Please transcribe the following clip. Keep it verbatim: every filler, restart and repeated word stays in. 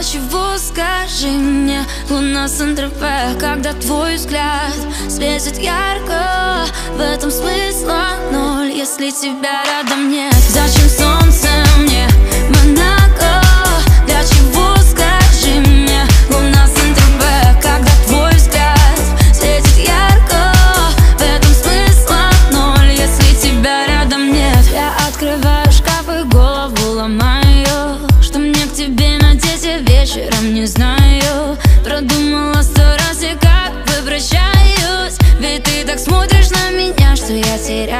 Для чего, скажи мне, луна Сан-Тропе, когда твой взгляд светит ярко? В этом смысла ноль, если тебя рядом нет. Зачем солнце мне Монако? Для чего, скажи мне, луна Сан-Тропе, когда твой взгляд светит ярко? В этом смысла ноль, если тебя рядом нет. Я открываю шкаф и голову ломаю, что мне к тебе надеть я вечером не знаю. Продумала сто раз и как бы прощаюсь, ведь ты так смотришь на меня, что я теряю